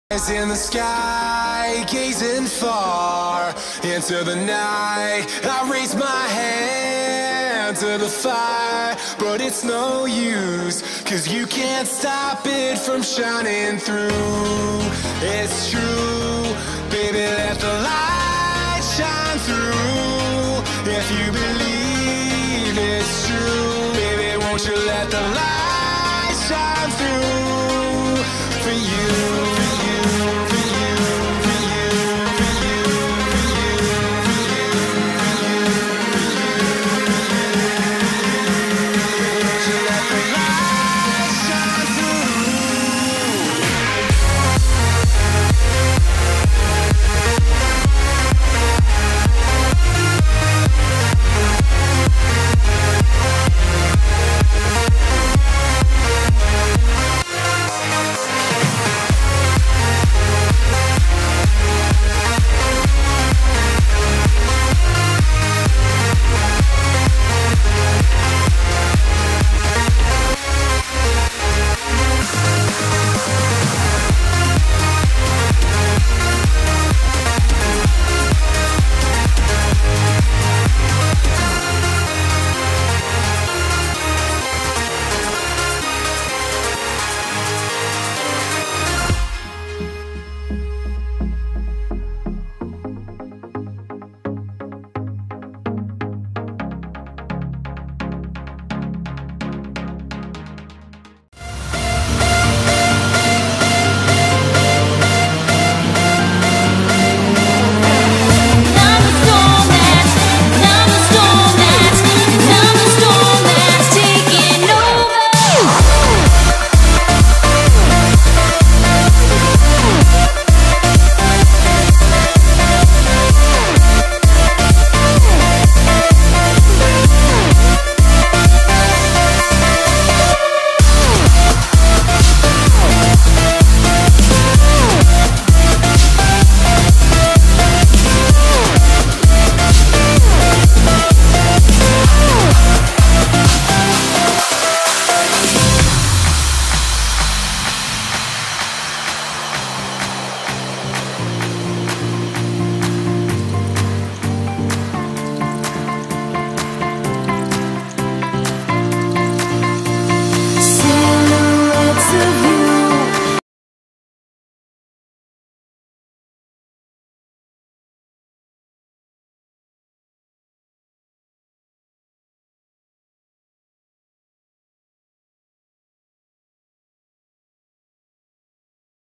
In the sky, gazing far into the night, I raise my hand to the fire, but it's no use, 'cause you can't stop it from shining through. It's true, baby, let the light shine through. If you believe it's true, baby, won't you let the light shine through for you?